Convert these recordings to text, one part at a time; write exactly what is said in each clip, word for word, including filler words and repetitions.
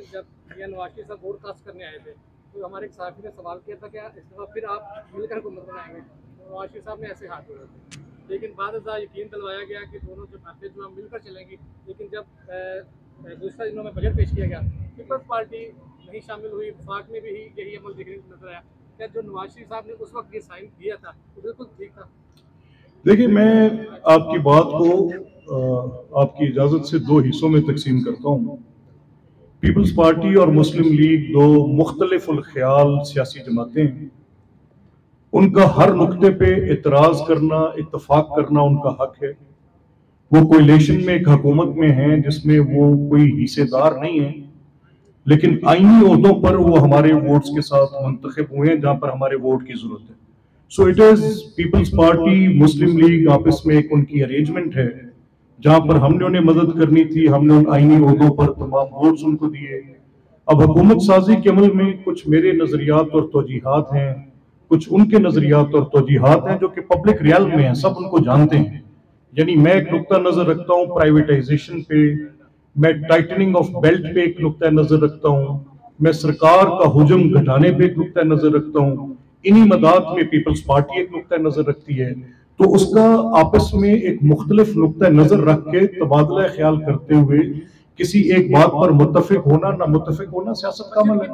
जब ये नवाज शरीफ साहब वोट कास्ट करने आए थे तो हमारे एक साथी ने सवाल किया था कि इस दफा फिर आप मिलकर हुकूमत बनाएंगे, तो नवाज शरीफ साहब ने ऐसे हाथ जोड़े थे। लेकिन बाद यकीन दिलवाया गया कि दोनों जो बातें जो हम मिलकर चलेंगी। लेकिन जब दूसरा दिनों में बजट पेश किया गया, पीपल्स पार्टी नहीं शामिल हुई, वफाक में भी यही अमल देखने को नजर आया। क्या जो नवाज शरीफ साहब ने उस वक्त ये साइन किया था वो बिल्कुल ठीक था? देखिए, मैं आपकी बात को आपकी इजाज़त से दो हिस्सों में तकसीम करता हूँ। पीपल्स पार्टी और मुस्लिम लीग दो मुख्तलिफुल ख्याल सियासी जमातें हैं। उनका हर नुक्ते पे इतराज़ करना, इत्तफाक करना उनका हक है। वो कोलिशन में एक हुकूमत में हैं जिसमें वो कोई हिस्सेदार नहीं है, लेकिन आईनी ओहदों पर वो हमारे वोट्स के साथ मुंतखब हुए हैं जहाँ पर हमारे वोट की जरूरत है। So it is People's Party, Muslim League आपस में एक उनकी अरेंजमेंट है जहां पर हमने उन्हें मदद करनी थी, हमने उन आईनी ओहदों पर तमाम वोट्स उनको दिए। अब हुकूमत साजी के अमल में कुछ मेरे नजरियात और तौजीहात हैं, कुछ उनके नजरियात और तौजीहात हैं जो कि पब्लिक रियल में हैं, सब उनको जानते हैं। यानी मैं एक नुक्ता नजर रखता हूँ प्राइवेटाइजेशन पे, मैं टाइटनिंग ऑफ बेल्ट पे एक नुक्ता नजर रखता हूँ, मैं सरकार का हुजम घटाने पे एक नुक्ता नजर रखता हूँ, इन्हीं मदाद में पीपल्स पार्टी एक नुक्ता नजर रखती है। तो उसका आपस में एक मुख्तलिफ नुक्ता नजर रख के तबादला ख्याल करते हुए किसी एक बात पर मुत्तफिक होना ना मुत्तफिक होना सियासत का अमल है।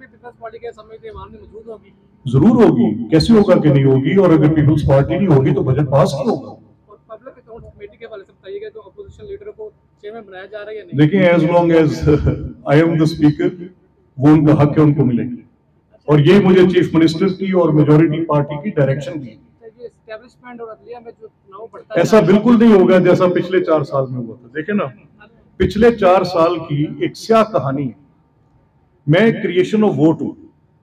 जरूर होगी, कैसे होगा कि नहीं होगी, और अगर पीपल्स पार्टी नहीं होगी तो बजट पास नहीं होगा। देखिए, as long as I am the speaker, वो उनका हक है, उनको मिलेगी, और ये मुझे चीफ मिनिस्टर की और मेजॉरिटी पार्टी की डायरेक्शन दी। ऐसा बिल्कुल नहीं होगा जैसा पिछले चार साल में हुआ था। देखे ना, पिछले चार साल की एक स्याह कहानी है। मैं क्रिएशन ऑफ वोट हूं।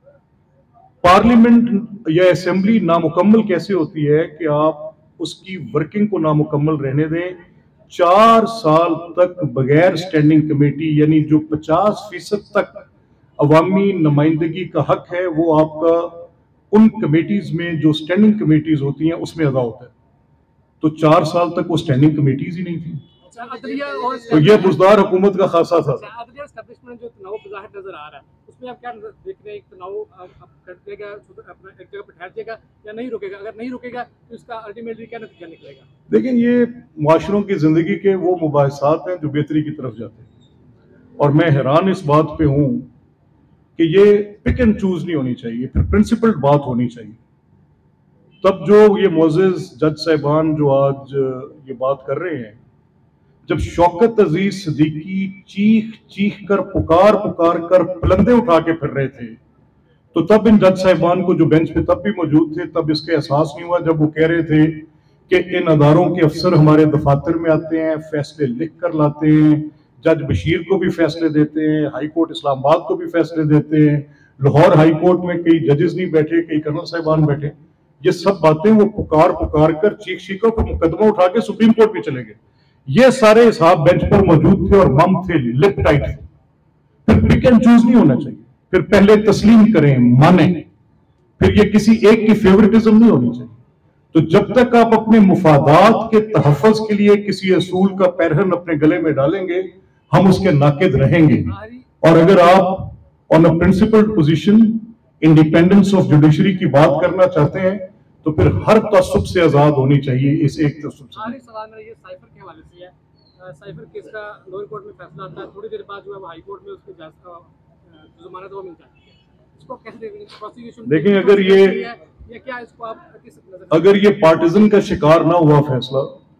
पार्लियामेंट या असेंबली नामुकम्मल कैसे होती है कि आप उसकी वर्किंग को नामुकम्मल रहने दें। चार साल तक बगैर स्टैंडिंग कमेटी, यानी जो पचास फीसद तक अवामी नुमाइंदगी का हक है वो आपका उन कमेटीज में जो स्टैंडिंग कमेटीज होती हैं उसमें अदा होता है। तो चार साल तक वो स्टैंडिंग कमेटीज ही नहीं थी। तो ये बुजदार हुकूमत का खासा था। जो तनाव नजर आ रहा है उसमें आप क्या देख रहे हैं? तनाव कर देगा, अपना एक जगह पर ठहर जाएगा या नहीं रुकेगा? अगर नहीं रुकेगा तो इसका अल्टीमेटली क्या नतीजा निकलेगा? देखिए, ये मुआशरों की जिंदगी के वो मुबाहिसात हैं जो बेहतरी की तरफ जाते हैं, और मैं हैरान इस बात पे हूँ कि ये पिक एंड चूज नहीं होनी चाहिए, फिर प्रिंसिपल्ड बात होनी चाहिए। तब जो ये मोअज़्ज़िज़ जज साहिबान जो आज ये बात कर रहे हैं, जब शौकत अजीज सिद्दीकी चीख चीख कर पुकार पुकार कर पलंदे उठा के फिर रहे थे, तो तब इन जज साहिबान को जो बेंच पे तब भी मौजूद थे, तब इसका एहसास नहीं हुआ जब वो कह रहे थे कि इन अदारों के अफसर हमारे दफातर में आते हैं, फैसले लिख कर लाते हैं, जज बशीर को भी फैसले देते हैं, हाई कोर्ट इस्लामाबाद को भी फैसले देते हैं, लाहौर हाई कोर्ट में कई जजेस नहीं बैठे, कई कर्नल साहिबान बैठे। ये सब बातें वो पुकार पुकार कर चीख चीख कर मुकदमा उठा के सुप्रीम कोर्ट भी चले गए। ये सारे हिसाब बेंच पर मौजूद थे और मम थे, लिप टाइट थे। फिर पिक एंड चूज नहीं होना चाहिए, फिर पहले तस्लीम करें, माने, फिर ये किसी एक की फेवरेटिज्म नहीं होनी चाहिए। तो जब तक आप अपने मुफादात के तहफ़्फ़ुज़ के लिए किसी असूल का पैरहन अपने गले में डालेंगे, हम उसके नाकिद रहेंगे। और अगर आप on a principled position independence of judiciary की बात करना चाहते हैं तो फिर हर तसब्बुब से आजाद होनी चाहिए, इस एक तसब्बुब से। आखिरी सवाल मेरा ये साइफर के हवाले से है। साइफर केस का लोअर कोर्ट में फैसला आता है, थोड़ी देर बाद जो है वो हाई कोर्ट में उसकी जमानत वो मिल जाती है। इसको कैसे देखेंगे? प्रोसिक्यूशन देखें, अगर ये या क्या इसको आप किस अगर ये पार्टिजन का शिकार ना हुआ फैसला,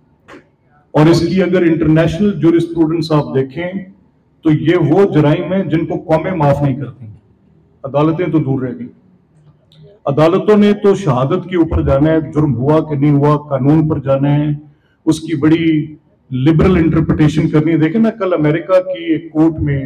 और इसकी अगर इंटरनेशनल ज्यूरिस्प्रूडेंस आप देखें तो ये वो जराइम है जिनको कौमें माफ नहीं करती, अदालतें तो दूर रह गई। अदालतों ने तो शहादत के ऊपर जाना है, जुर्म हुआ कि नहीं हुआ कानून पर जाना है, उसकी बड़ी लिबरल इंटरप्रिटेशन करनी है। देखें ना, कल अमेरिका की एक कोर्ट में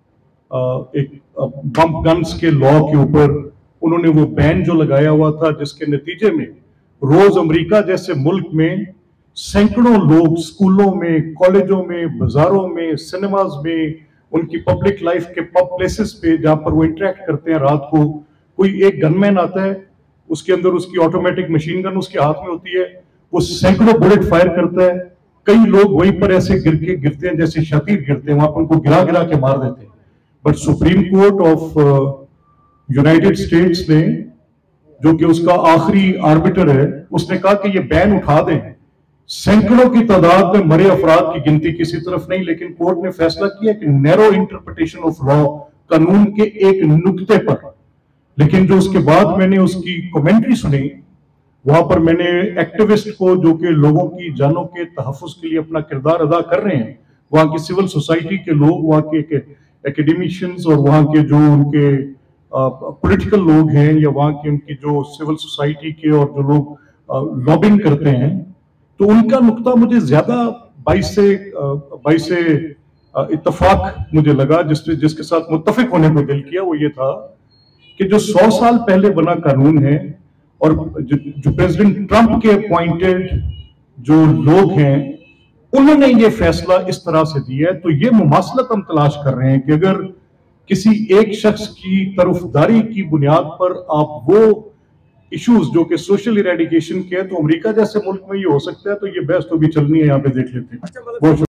एक बम गन्स के लॉ के ऊपर उन्होंने वो बैन जो लगाया हुआ था, जिसके नतीजे में रोज अमेरिका जैसे मुल्क में सैकड़ों लोग स्कूलों में, कॉलेजों में, बाजारों में, सिनेमाज में, उनकी पब्लिक लाइफ के पब प्लेसेस पे जहां पर वो इंटरेक्ट करते हैं, रात को कोई एक गनमैन आता है, उसके अंदर उसकी ऑटोमेटिक मशीन गन उसके हाथ में होती है, वो सैकड़ों बुलेट फायर करता है, कई लोग वहीं पर ऐसे गिर के गिरते हैं जैसे शतीर गिरते हैं, वहां पर उनको गिरा गिरा के मार देते हैं। But Supreme Court of United States ने, जो कि उसका आखिरी आर्बिटर है, उसने कहा कि ये बैन उठा दें। सैकड़ों की तादाद में मरे अफराद की गिनती किसी तरफ नहीं, लेकिन कोर्ट ने फैसला किया कि नैरो इंटरप्रिटेशन ऑफ लॉ, कानून के एक नुक्ते पर। लेकिन जो उसके बाद मैंने उसकी कमेंट्री सुनी, वहां पर मैंने एक्टिविस्ट को, जो कि लोगों की जानों के तहफ्फुज के लिए अपना किरदार अदा कर रहे हैं, वहां की सिविल सोसाइटी के लोग, वहां के एकेडमिशियंस और वहां के जो उनके पॉलिटिकल लोग हैं, या वहां की उनकी जो सिविल सोसाइटी के और जो लोग लॉबिंग करते हैं, तो उनका नुक्ता मुझे ज्यादा बाईस से बाईस से इत्तेफाक मुझे लगा, जिससे जिसके साथ मुत्तफिक होने को दिल किया, वो ये था कि जो सौ साल पहले बना कानून है और जो, जो प्रेसिडेंट ट्रंप के अपॉइंटेड जो लोग हैं, उन्होंने ये फैसला इस तरह से दिया है, तो ये मुमासलत हम तलाश कर रहे हैं कि अगर किसी एक शख्स की तरफदारी की बुनियाद पर आप वो इश्यूज जो कि सोशल इरेडिकेशन के हैं, तो अमेरिका जैसे मुल्क में ये हो सकता है, तो ये बहस तो भी चलनी है, यहाँ पे देख लेते हैं।